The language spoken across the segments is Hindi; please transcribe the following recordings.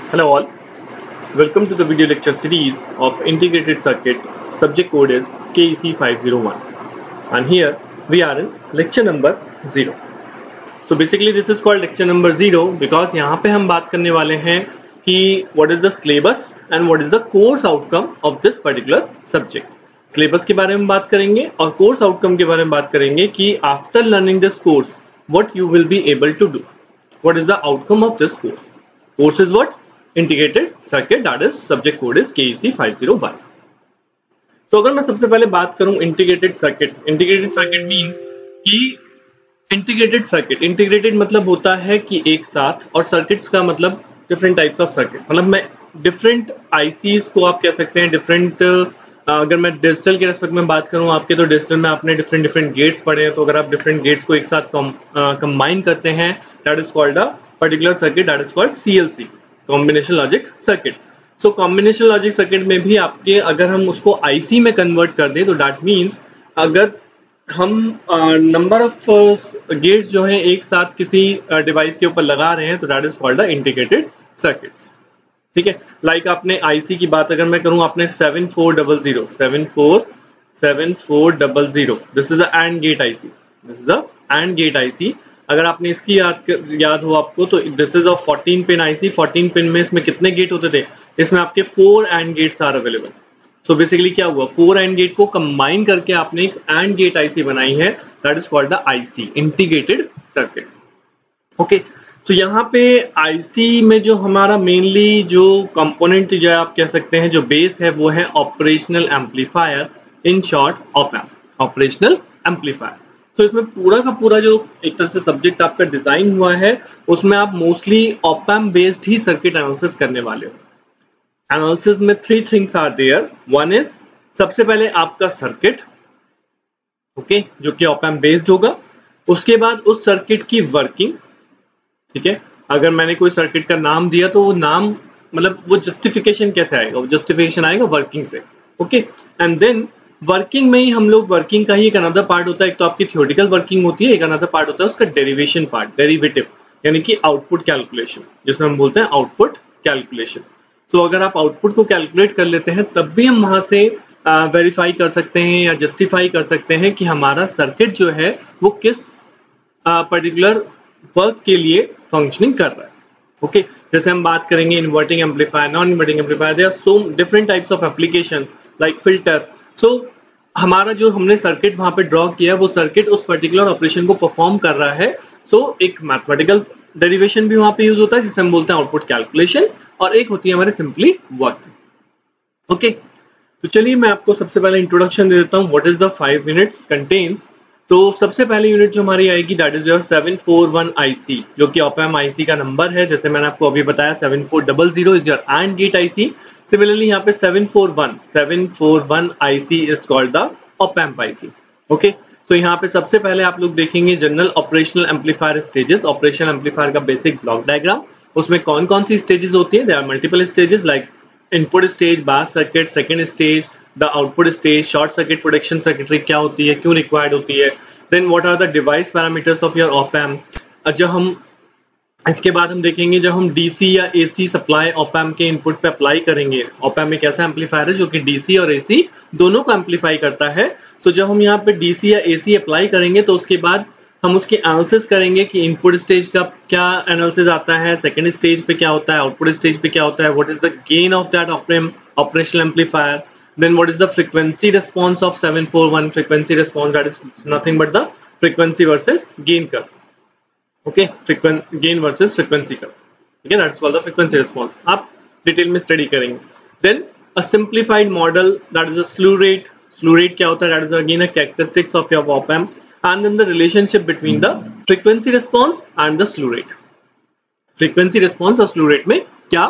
Hello all, welcome to the video lecture series of Integrated Circuit. Subject code is KEC 501 and here we are in lecture number 0. So basically this is called lecture number 0 because यहाँ पे हम बात करने वाले हैं कि what is the syllabus and what is the course outcome of this particular subject. Syllabus के बारे में बात करेंगे और course outcome के बारे में बात करेंगे कि after learning this course what you will be able to do. What is the outcome of this course? Course is what? Integrated circuit, that is subject code is KEC 501. तो अगर मैं सबसे पहले बात करूं इंटीग्रेटेड सर्किट मींस कि इंटीग्रेटेड मतलब होता है कि एक साथ, और सर्किट्स का मतलब डिफरेंट टाइप्स ऑफ सर्किट, मतलब मैं डिफरेंट आईसीज को आप कह सकते हैं डिफरेंट। अगर मैं डिजिटल के रेस्पेक्ट में बात करूं आपके, तो डिजिटल में आपने डिफरेंट गेट्स पढ़े हैं, तो अगर आप डिफरेंट गेट्स को एक साथ कंबाइन करते हैं that is called a particular circuit, that is called CLC, combination logic circuit. So combination logic circuit में भी आपके अगर हम उसको आईसी में कन्वर्ट कर दें तो दैट मीन्स अगर हम नंबर ऑफ गेट्स जो हैं एक साथ किसी डिवाइस के ऊपर लगा रहे हैं तो that is called the integrated circuits. ठीक है, लाइक आपने आईसी की बात अगर मैं करूं, आपने 7400 this is the AND gate IC, अगर आपने इसकी याद हो आपको तो this is a 14 pin IC. 14 pin में इसमें कितने गेट होते थे? इसमें आपके 4 AND gates are available. So basically क्या हुआ, 4 एंड गेट को कंबाइन करके आपने एक एंड गेट आईसी बनाई है, that is called the IC, integrated circuit. Okay, तो यहाँ पे आईसी में जो हमारा मेनली जो कंपोनेंट जो आप कह सकते हैं जो बेस है वो है operational amplifier, in short op amp, operational amplifier. तो इसमें पूरा का पूरा जो एक तरह से सब्जेक्ट आपका डिजाइन हुआ है उसमें आप मोस्टली ऑप-एम्प बेस्ड ही सर्किट एनालिसिस करने वाले हो। एनालिसिस में 3 things are there. One is सबसे पहले आपका सर्किट, ओके, जो कि ऑप-एम्प बेस्ड होगा। उसके बाद उस सर्किट की वर्किंग, ठीक है, अगर मैंने कोई सर्किट का नाम दिया तो वो नाम मतलब वो जस्टिफिकेशन कैसे आएगा, वो जस्टिफिकेशन आएगा वर्किंग से। ओके, एंड देन वर्किंग में ही हम लोग, वर्किंग का ही एक अनदर पार्ट होता है, एक तो आपकी थ्योरेटिकल वर्किंग होती है, एक अनदर पार्ट होता है उसका डेरिवेशन पार्ट, डेरिवेटिव, यानी कि आउटपुट कैलकुलेशन, जिसमें हम बोलते हैं आउटपुट कैलकुलेशन। तो अगर आप आउटपुट को कैलकुलेट कर लेते हैं तब भी हम वहां से वेरीफाई कर सकते हैं या जस्टिफाई कर सकते हैं कि हमारा सर्किट जो है वो किस पर्टिकुलर वर्क के लिए फंक्शनिंग कर रहा है। ओके, जैसे हम बात करेंगे inverting amplifier, non inverting amplifier, there are so different types of application like filter. सो हमारा जो हमने सर्किट वहां पे ड्रॉ किया वो सर्किट उस पर्टिकुलर ऑपरेशन को परफॉर्म कर रहा है। सो एक मैथमेटिकल डेरिवेशन भी वहां पे यूज होता है जिसे हम बोलते हैं आउटपुट कैलकुलेशन, और एक होती है हमारे सिंपली वर्क। ओके, तो चलिए मैं आपको सबसे पहले इंट्रोडक्शन दे देता हूँ what is the 5 minutes contents. तो सबसे पहले यूनिट जो हमारी आएगी दैट इज योर 741 आईसी, जो कि ऑप-एम्प आईसी का नंबर है। जैसे मैंने आपको अभी बताया 7400 is your AND gate IC. Similarly यहाँ पे 741 IC is called the op amp IC. Okay, तो यहाँ पे सबसे पहले आप लोग देखेंगे general operational amplifier stages, operational amplifier का बेसिक ब्लॉक डायग्राम। उसमें कौन कौन सी स्टेजेस होती है? There are multiple stages like input stage, bias circuit, second stage, the output stage, short circuit protection circuitry क्या होती है, क्यों रिक्वायर्ड होती है, then what are the device parameters of your op amp. जब हम इसके बाद हम देखेंगे जब हम डीसी या एसी सप्लाई ऑप-एम्प के इनपुट पे अप्लाई करेंगे, ऑप-एम्प एक ऐसा एम्पलीफायर है जो कि डीसी और एसी दोनों को एम्पलीफाई करता है। सो जब हम यहाँ पे डीसी या एसी अप्लाई करेंगे तो उसके बाद हम उसकी एनालिसिस करेंगे कि इनपुट स्टेज का क्या एनालिसिस आता है, सेकेंड स्टेज पे क्या होता है, आउटपुट स्टेज पे क्या होता है, what is the gain of that operational amplifier, then what is the frequency response of 741 frequency response, that is nothing but the frequency versus gain curve. Okay, gain versus frequency curve, okay, that is called the frequency response. आप डिटेल में स्टडी करेंगे। then a simplified model, that is a slew rate क्या होता है, that is again a characteristics of your op-amp, and then the relationship between the frequency response and the slew rate, frequency response और slew rate में क्या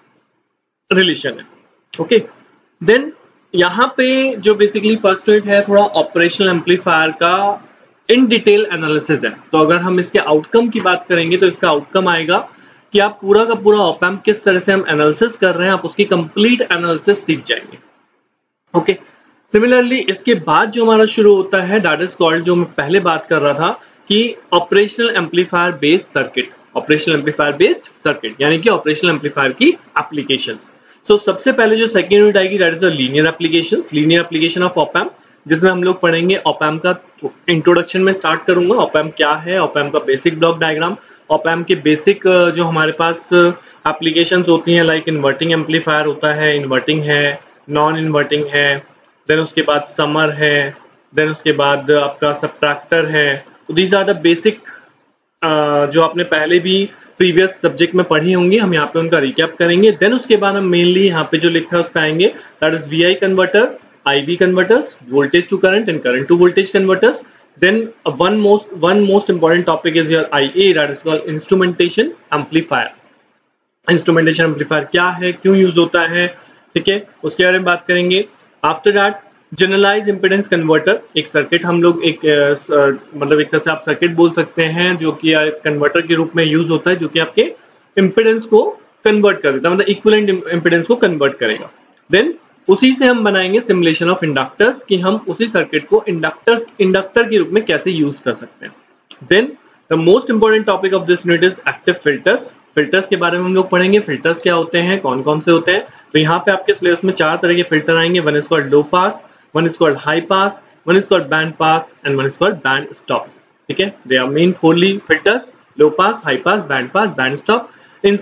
रिलेशन है। ओके, देन यहाँ पे जो बेसिकली फर्स्ट यूनिट है थोड़ा ऑपरेशनल एम्पलीफायर का इन डिटेल एनालिसिस है। तो अगर हम इसके आउटकम की बात करेंगे तो इसका आउटकम आएगा कि आप पूरा का पूरा ऑप-एम्प किस तरह से हम एनालिसिस कर रहे हैं, आप उसकी कंप्लीट एनालिसिस सीख जाएंगे। ओके, सिमिलरली इसके बाद जो हमारा शुरू होता है दैट इज कॉल्ड, जो मैं पहले बात कर रहा था कि operational amplifier based circuit. Operational amplifier based circuit, यानी कि ऑपरेशनल एम्पलीफायर की एप्लीकेशंस। सो सबसे पहले जो सेकंड यूनिट आएगी that is the linear applications, linear application of op amp, जिसमें हम लोग पढ़ेंगे ऑप एम्प का इंट्रोडक्शन में स्टार्ट करूंगा। ऑप एम्प क्या है, ऑप एम्प का basic block diagram, op amp के बेसिक जो हमारे पास एप्लीकेशंस होती हैं लाइक इन्वर्टिंग एम्पलीफायर होता है, इन्वर्टिंग है, नॉन इन्वर्टिंग है, देन उसके बाद समर है, देन उसके बाद आपका सबट्रैक्टर है। तो दीज आर द बेसिक जो आपने पहले भी प्रीवियस सब्जेक्ट में पढ़ी होंगी, हम यहाँ पे उनका रिकैप करेंगे। देन उसके बाद हम मेनली यहाँ पे जो लिखा है उस पे आएंगे that is VI converter, IV converters, voltage to current and current to voltage converters. Then one most important topic is your IA, that is called instrumentation amplifier. Instrumentation amplifier क्या है, क्यों यूज होता है, ठीक है, उसके बारे में बात करेंगे। After that generalize impedance converter, एक सर्किट हम लोग मतलब एक तरह से आप सर्किट बोल सकते हैं जो कि कन्वर्टर के रूप में यूज होता है, जो कि आपके इम्पीडेंस को कन्वर्ट कर देता है, मतलब इक्विवेलेंट इम्पीडेंस को कन्वर्ट करेगा। देन उसी से हम बनाएंगे सिमुलेशन ऑफ इंडक्टर्स, कि हम उसी सर्किट को इंडक्टर के रूप में कैसे यूज कर सकते हैं। Then the most important topic of this unit is active filters. Filters के बारे में हम लोग पढ़ेंगे, फिल्टर्स क्या होते हैं, कौन कौन से होते हैं। तो यहाँ पे आपके सिलेबस में 4 तरह के फिल्टर आएंगे, one is called low pass, one is called high pass, one is called band pass and one is called band stop, ठीक है। They are main 4 filters, low pass, high pass, band stop. इन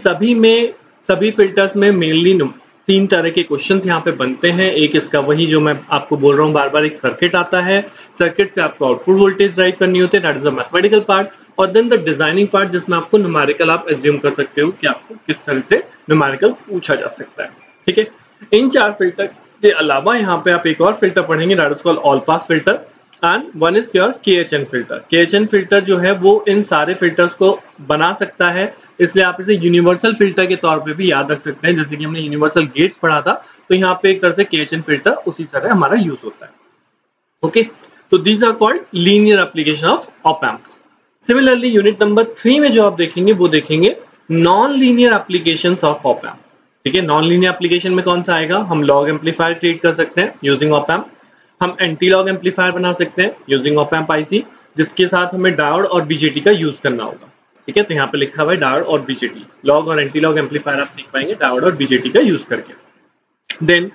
सभी फिल्टर्स में मेनली 3 तरह के क्वेश्चंस यहाँ पे बनते हैं। एक इसका वही जो मैं आपको बोल रहा हूँ बार बार, एक सर्किट आता है, सर्किट से आपको आउटपुट वोल्टेज ड्राइव करनी होती है, that is a mathematical part, और देन द डिजाइनिंग पार्ट जिसमें आपको न्यूमेरिकल आप एज्यूम कर सकते हो कि आपको किस तरह से न्यूमेरिकल पूछा जा सकता है, ठीक है। इन 4 फिल्टर के अलावा यहाँ पे आप एक और फिल्टर पढ़ेंगे, that is called all pass filter, and one is your KHN filter. KHN filter जो है वो इन सारे फिल्टर्स को बना सकता है, इसलिए आप इसे यूनिवर्सल फिल्टर के तौर पे भी याद रख सकते हैं। जैसे कि हमने यूनिवर्सल गेट्स पढ़ा था, तो यहाँ पे एक तरह से KHN फिल्टर उसी तरह हमारा यूज होता है, ओके। तो these are called linear application of op amps. Similarly unit number 3 में जो आप देखेंगे वो देखेंगे non linear applications of op amp, ठीक है। नॉन लीनियर एप्लीकेशन में कौन सा आएगा, हम लॉग एम्पलीफायर क्रिएट कर सकते हैं यूजिंग ऑप एम्प, हम एंटी लॉग एम्पलीफायर बना सकते हैं यूजिंग ऑप एम्प IC, जिसके साथ हमें डायोड और BJT का यूज करना होगा, ठीक है। तो यहाँ पे लिखा हुआ है डायोड और BJT, लॉग और एंटी लॉग एम्पलीफायर आप सीख पाएंगे डायोड और BJT का यूज करके। Then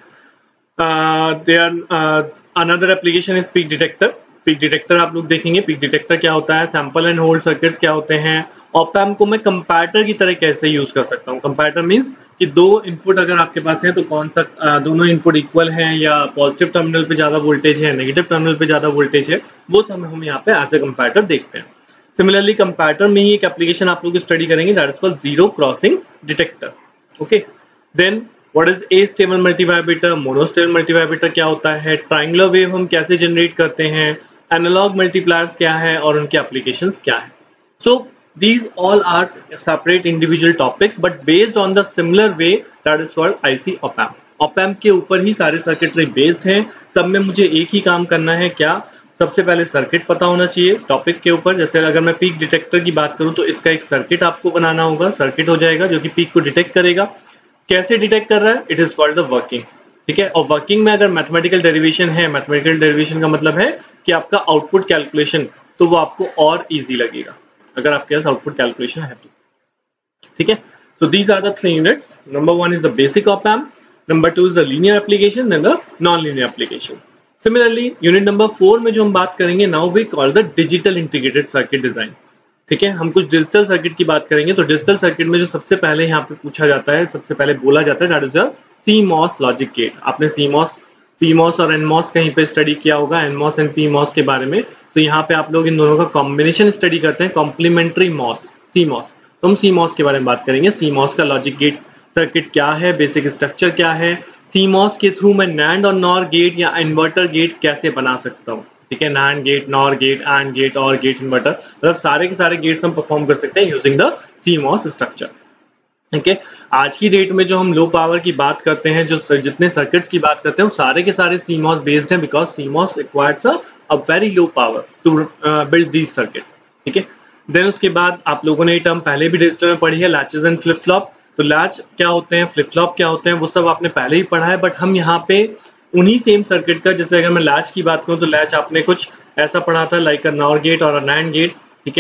another application is peak detector. Peak detector आप लोग देखेंगे, पीक डिटेक्टर क्या होता है, सैंपल एंड होल्ड सर्किट्स क्या होते हैं, ऑप एम्प को मैं कंपैरेटर की तरह कैसे यूज कर सकता हूँ। कंपैरेटर मींस कि 2 इनपुट अगर आपके पास है तो कौन सा दोनों इनपुट इक्वल हैं, या पॉजिटिव टर्मिनल पे ज्यादा वोल्टेज है, नेगेटिव टर्मिनल पे ज्यादा वोल्टेज है, वो सब हम यहाँ पे एज ए कंपैरेटर देखते हैं। सिमिलरली कंपैरेटर में ही एक एप्लीकेशन आप लोग स्टडी करेंगे, that is called zero crossing detector, okay. Then what is astable multivibrator, monostable multivibrator क्या होता है, ट्रायंगुलर वेव हम कैसे जनरेट करते हैं, एनालॉग मल्टीप्लायर्स क्या है और उनके एप्लीकेशंस क्या है। सो these all are separate individual topics but based on the similar way that is called IC op amp. op amp के ऊपर ही सारे सर्किटरी बेस्ड हैं, सब में मुझे एक ही काम करना है, क्या, सबसे पहले सर्किट पता होना चाहिए टॉपिक के ऊपर। जैसे अगर मैं पीक डिटेक्टर की बात करूं तो इसका एक सर्किट आपको बनाना होगा, सर्किट हो जाएगा जो कि पीक को डिटेक्ट करेगा। कैसे डिटेक्ट कर रहा है, it is called the working, ठीक है। और वर्किंग में अगर मैथमेटिकल डेरिवेशन है, मैथमेटिकल डेरिवेशन का मतलब है कि आपका आउटपुट कैलकुलेशन, तो वो आपको और इजी लगेगा अगर आपके पास आउटपुट कैलकुलेशन है तो, ठीक है। So these are the 3 units. Number 1 is the basic op amp, number 2 is the linear application, then the non linear application. Similarly unit number 4 में जो हम बात करेंगे, now we call the digital integrated circuit design, ठीक है। हम कुछ डिजिटल सर्किट की बात करेंगे। तो डिजिटल सर्किट में जो सबसे पहले यहाँ पे पूछा जाता है, सबसे पहले बोला जाता है, that is the CMOS logic gate. आपने CMOS, PMOS और NMOS कहीं पे स्टडी किया होगा, NMOS एंड PMOS के बारे में। तो यहाँ पे आप लोग इन दोनों का कॉम्बिनेशन स्टडी करते हैं, कॉम्प्लीमेंट्री MOS, CMOS। तो हम CMOS के बारे में बात करेंगे। CMOS का लॉजिक गेट सर्किट क्या है, बेसिक स्ट्रक्चर क्या है, CMOS के थ्रू मैं NAND और NOR गेट या इन्वर्टर गेट कैसे बना सकता हूँ, ठीक है। NAND gate, NOR gate, AND gate, OR gate, inverter, मतलब सारे के सारे गेट्स हम परफॉर्म कर सकते हैं यूजिंग द CMOS स्ट्रक्चर, ठीक है। आज की डेट में जो हम लो पावर की बात करते हैं, जो जितने सर्किट्स की बात करते हैं, वो सारे के सारे CMOS बेस्ड हैं, because CMOS requires a very low power to build these circuit, ठीक है। देन उसके बाद आप लोगों ने ये टर्म पहले भी डिजिटल में पढ़ी है, लैचेस एंड फ्लिप फ्लॉप। तो लैच क्या होते हैं, फ्लिप फ्लॉप क्या होते हैं, वो सब आपने पहले ही पढ़ा है, बट हम यहाँ पे उन्हीं सेम सर्किट का, जैसे अगर मैं लैच की बात करूँ तो लैच आपने कुछ ऐसा पढ़ा था लाइक अ NOR गेट और अ NAND गेट, ठीक है।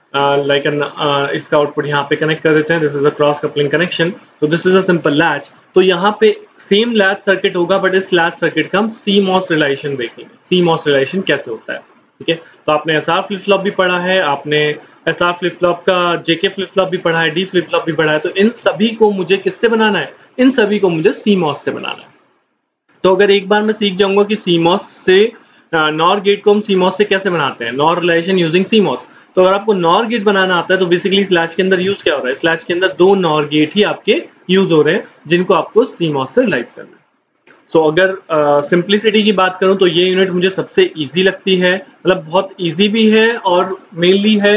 लाइक इसका आउटपुट यहाँ पे कनेक्ट कर देते हैं. This is a cross coupling connection. तो this is a simple latch. तो यहाँ पे सेम लैच सर्किट होगा, बट इस लैच सर्किट का हम CMOS रिलेशन देखेंगे. CMOS रिलेशन कैसे होता है. ठीक है. तो आपने SR फ्लिप फ्लॉप भी पढ़ा है, आपने SR फ्लिप फ्लॉप का JK फ्लिप फ्लॉप भी पढ़ा है, D फ्लिप फ्लॉप भी पढ़ा है. तो इन सभी को मुझे किससे बनाना है? इन सभी को मुझे CMOS से बनाना है. तो अगर एक बार मैं सीख जाऊंगा कि CMOS से नॉर गेट को हम CMOS से कैसे बनाते हैं, नॉर रिलेशन यूजिंग CMOS. तो अगर आपको नॉर गेट बनाना आता है तो बेसिकली इस लैच के अंदर यूज क्या हो रहा है? इस लैच के अंदर 2 नॉर गेट ही आपके यूज हो रहे हैं जिनको आपको CMOS से रिलाइज करना है. सो अगर सिंप्लिसिटी की बात करूं तो ये यूनिट मुझे सबसे इजी लगती है. मतलब बहुत इजी भी है और मेनली है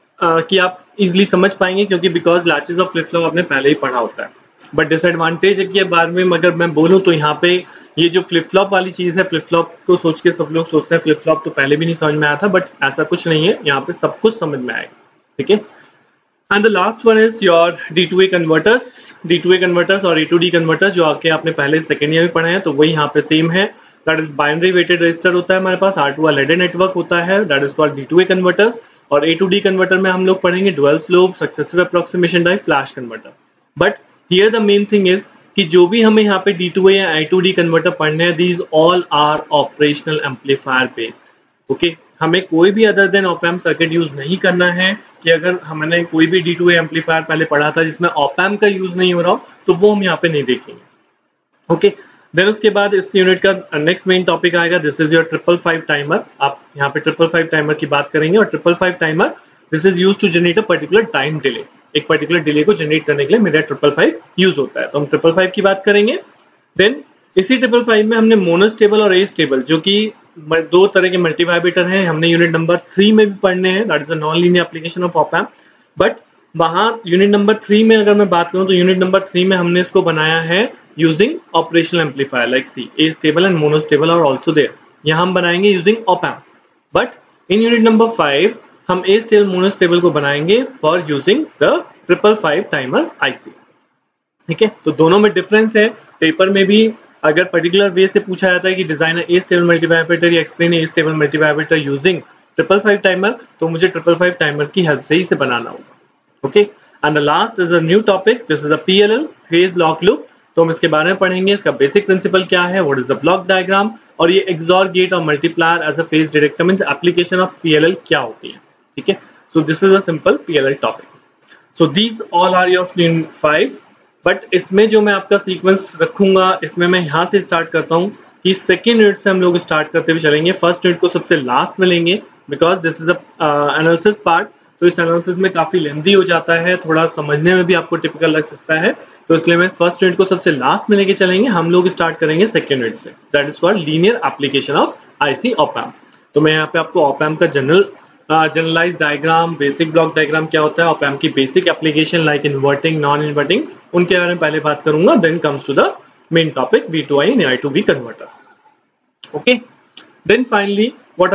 कि आप इजीली समझ पाएंगे, क्योंकि because latches of flip flop आपने पहले ही पढ़ा होता है. बट डिसएडवांटेज है कि बाद में अगर मैं बोलूं तो यहाँ पे ये जो फ्लिप फ्लॉप वाली चीज है, फ्लिप फ्लॉप को सोच के सब लोग सोचते हैं फ्लिप फ्लॉप तो पहले भी नहीं समझ में आया था, बट ऐसा कुछ नहीं है. यहाँ पे सब कुछ समझ में आएगा. ठीक है. And the last one is your D2A converters और A2D कन्वर्टर्स, जो आके आपने पहले सेकेंड ईयर में पढ़े हैं. तो वही यहाँ पे सेम है. That is binary weighted register होता है हमारे पास. R2 लैडर नेटवर्क होता है. That is called D2A converters. और A2D कन्वर्टर में हम लोग पढ़ेंगे dual slope, successive approximation type, flash converter. But here the main thing is कि जो भी हमें यहाँ पे D2A या I2D कन्वर्टर पढ़ने हैं, these all are operational amplifier based. Okay. हमें कोई भी other than op amp circuit use नहीं करना है. कि अगर हमने कोई भी D2A एम्पलीफायर पहले पढ़ा था जिसमें ऑप एम्प का यूज नहीं हो रहा हो, तो वो हम यहाँ पे नहीं देखेंगे. ओके. देन उसके बाद इस यूनिट का नेक्स्ट मेन टॉपिक आएगा. This is your 555 timer. आप यहाँ पे 555 टाइमर की बात करेंगे. और 555 timer this is use to generate a particular time delay. एक पर्टिकुलर डिले को जनरेट करने के लिए मेरा 555 यूज होता है. तो हम 555 की बात करेंगे. देन इसी 555 में हमने मोनोस्टेबल और एस्टेबल, जो कि 2 तरह के मल्टीवाइब्रेटर हैं, हमने यूनिट नंबर 3 में भी पढ़ने हैं. That is a non linear application of op amp. But वहां यूनिट नंबर 3 में अगर मैं बात करूं तो यूनिट नंबर 3 में हमने इसको बनाया है using operational amplifier like see. Astable and monostable are also there. यहां हम बनाएंगे using op amp. But in unit number 5 हम एस्टेबल मोनोस्टेबल को बनाएंगे for using the 555 timer IC. ठीक है. तो दोनों में डिफरेंस है. पेपर में भी अगर पर्टिकुलर वे से पूछा जाता है कि डिजाइन ए स्टेबल मल्टीवाइब्रेटर या explain astable multivibrator using 555 timer, तो मुझे 555 टाइमर की हेल्प से ही इसे बनाना होगा. Okay. And the last is a new topic. This is a PLL, phase lock loop. तो हम इसके बारे में पढ़ेंगे. इसका बेसिक प्रिंसिपल क्या है, what is the block diagram, और ये एक्सॉर गेट और multiplier as a phase detector means application of PLL क्या होती है. ठीक है. So this is a simple PLL topic. So these all are your 5. But इसमें जो मैं आपका सीक्वेंस रखूंगा, इसमें मैं यहाँ से स्टार्ट करता हूँ कि सेकेंड यूनिट से हम लोग स्टार्ट करते हुए चलेंगे. फर्स्ट यूनिट को सबसे लास्ट में लेंगे because this is analysis part. तो इस एनालिसिस में काफी लेंथी हो जाता है, थोड़ा समझने में भी आपको टिपिकल लग सकता है. तो इसलिए मैं फर्स्ट यूनिट को सबसे लास्ट में लेके चलेंगे. हम लोग स्टार्ट करेंगे सेकेंड यूनिट से. That is called linear application of IC op amp. तो मैं यहाँ पे आपको ऑप एम्प का generalize diagram, basic block diagram क्या होता है, ऑप एम्प की basic application like inverting, non inverting, उनके बारे में पहले बात करूंगा. Then comes to the main topic V2I and I2B converters. Okay. Then finally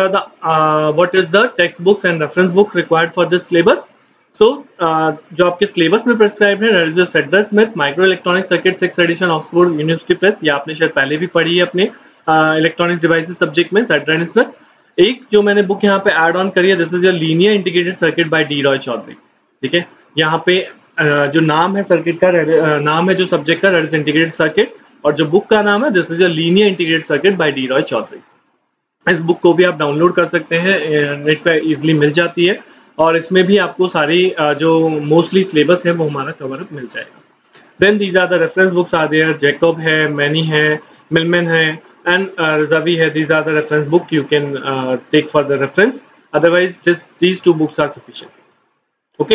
what is the textbooks and reference book required for this syllabus. So जो आपके सिलेबस में प्रेस्क्राइब है, that is Sedra Smith microelectronic circuit 6th edition Oxford University Press. ये आपने शायद पहले भी पढ़ी है अपने इलेक्ट्रॉनिक्स डिवाइसेस सब्जेक्ट में, सेड्रा स्मिथ. एक जो मैंने बुक यहाँ पे ऐड ऑन करी है, this is your linear integrated circuit by D. Roy Choudhury. ठीक है. यहाँ पे जो नाम है सर्किट का, नाम है जो सब्जेक्ट का, दैट इज इंटीग्रेटेड सर्किट, और जो बुक का नाम है this is your linear integrated circuit by D. Roy Choudhury. इस बुक को भी आप डाउनलोड कर सकते हैं, नेट पे इजीली मिल जाती है. और इसमें भी आपको सारी जो मोस्टली सिलेबस है वो हमारा कवर अप मिल जाएगा. Then these are the reference books are there. Jacob है, मैनी है, मिलमैन है, and Razavi hai. These are the reference book you can take for the reference. Otherwise, these 2 books are sufficient. Okay.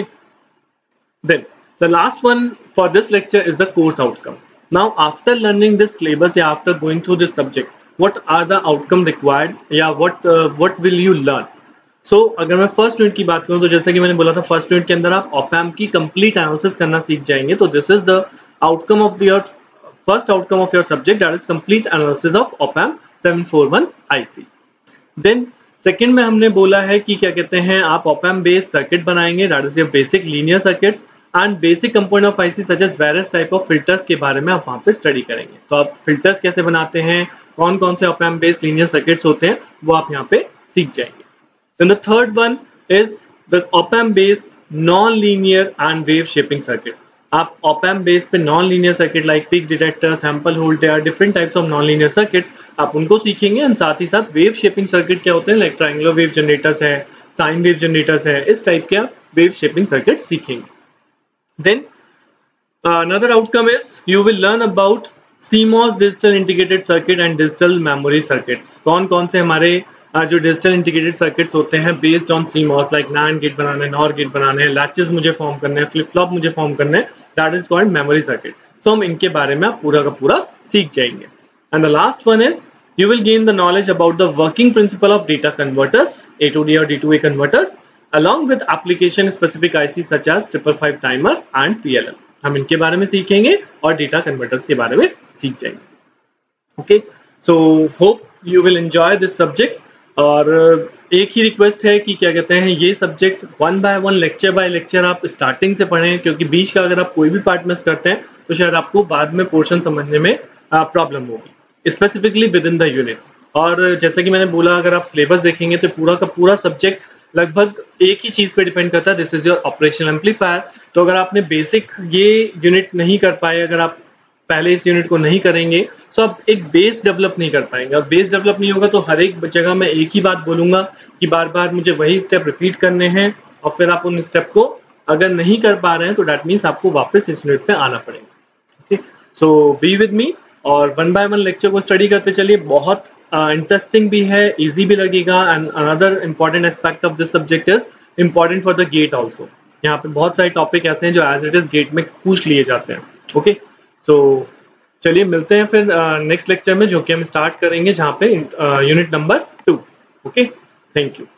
Then the last one for this lecture is the course outcome. Now, after learning this syllabus, या after going through this subject, what are the outcome required? या what will you learn? So, अगर मैं फर्स्ट यूनिट की बात करूं तो जैसे कि मैंने बोला था, फर्स्ट यूनिट के अंदर आप ऑप एम्प की कंप्लीट एनालिसिस करना सीख जाएंगे. तो this is the outcome of your first outcome of your subject, that is complete analysis of op amp 741 IC. Then second में हमने बोला है कि क्या कहते हैं, आप op amp based circuit बनाएंगे, that is your basic linear circuits and basic component of IC such as various type of filters के बारे में आप वहाँ पे स्टडी करेंगे. तो आप फिल्टर्स कैसे बनाते हैं, कौन कौन से op amp based linear circuits होते हैं, वो आप यहाँ पे सीख जाएंगे. Then the third one is the op amp based non linear and wave shaping circuit. आप ऑप-एम्प बेस्ड पे non linear circuit like peak detector, sample holder, different types of non linear circuits आप उनको सीखेंगे एंड साथ ही साथ वेव शेपिंग सर्किट क्या होते हैं लाइक ट्रायंगुलर वेव जनरेटर्स है, साइन वेव जनरेटर्स है, इस टाइप के आप वेव शेपिंग सर्किट सीखेंगे। Then another outcome is you will learn about CMOS digital integrated circuit and digital memory circuits। कौन कौन से हमारे जो डिजिटल इंटीग्रेटेड सर्किट्स होते हैं based on CMOS like NAND gate बनाना है, NOR गेट बनाना है, लैचेस मुझे फॉर्म करने हैं, फ्लिप फ्लॉप मुझे फॉर्म करने हैं, that is called memory circuit. So हम इनके बारे में आप पूरा का पूरा सीख जाएंगे। And the last one is you will gain the knowledge about the working principle of data converters, A to D or D to A converters, along with application specific IC such as 555 timer and PLL। हम इनके बारे में सीखेंगे और डेटा कन्वर्टर्स के बारे में सीख जाएंगे। Okay, so hope you will enjoy this subject. और एक ही रिक्वेस्ट है कि क्या कहते हैं, ये subject 1 by 1 lecture by lecture आप स्टार्टिंग से पढ़ें, क्योंकि बीच का अगर आप कोई भी पार्ट मिस करते हैं तो शायद आपको बाद में पोर्शन समझने में प्रॉब्लम होगी, specifically within the unit. और जैसे कि मैंने बोला, अगर आप सिलेबस देखेंगे तो पूरा का पूरा सब्जेक्ट लगभग एक ही चीज पे डिपेंड करता है, this is your operational amplifier. तो अगर आपने बेसिक ये यूनिट नहीं कर पाए, अगर आप पहले इस यूनिट को नहीं करेंगे तो आप एक बेस डेवलप नहीं कर पाएंगे। और बेस डेवलप नहीं होगा तो हर एक जगह मैं एक ही बात बोलूंगा कि बार बार मुझे वही स्टेप रिपीट करने हैं, और फिर आप उन स्टेप को अगर नहीं कर पा रहे हैं तो दैट मीन्स आपको वापस इस यूनिट पे आना पड़ेगा। Okay, so be with me और 1 by 1 लेक्चर को स्टडी करते चलिए। बहुत इंटरेस्टिंग भी है, इजी भी लगेगा। And another important aspect of this subject is important for the GATE also. यहाँ पे बहुत सारे टॉपिक ऐसे हैं जो एज इट इज गेट में पूछ लिए जाते हैं। ओके, सो चलिए मिलते हैं फिर नेक्स्ट लेक्चर में, जो कि हम स्टार्ट करेंगे जहाँ पे unit number 2। Okay, thank you.